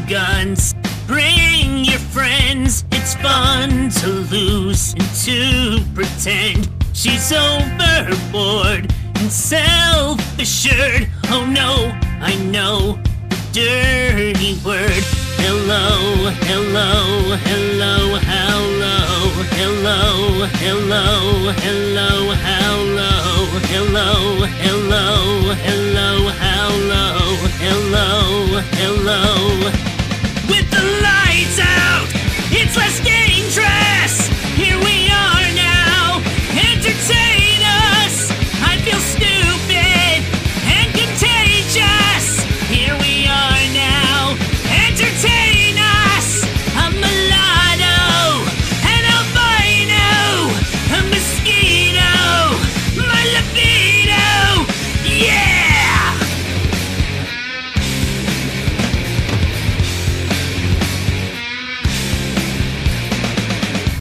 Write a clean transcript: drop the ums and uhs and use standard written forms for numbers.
guns. Bring your friends, it's fun to lose and to pretend. She's overboard and self-assured. Oh no, I know the dirty word. Hello, hello, hello, hello. Hello, hello, hello, hello. Hello, hello.